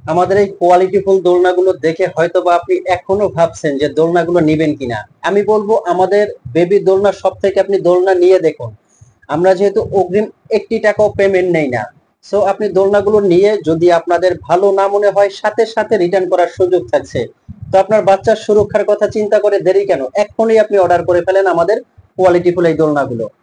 আমাদের এই কোয়ালিটিফুল দোলনাগুলো দেখে হয়তোবা আপনি এখনো ভাবছেন যে দোলনাগুলো নিবেন কিনা। আমি বলবো আমাদের বেবি দোলনা সব থেকে আপনি দোলনা নিয়ে দেখুন। আমরা যেহেতু অগ্রিম 1 টাকাও পেমেন্ট নেই না, সো আপনি দোলনাগুলো নিয়ে যদি আপনাদের ভালো না মনে হয় সাথে সাথে রিটার্ন করার সুযোগ থাকছে। তো আপনার বাচ্চার সুরক্ষার কথা চিন্তা করে দেরি কেন, এখনই আপনি অর্ডার করে ফেলেন আমাদের কোয়ালিটিফুল এই দোলনাগুলো।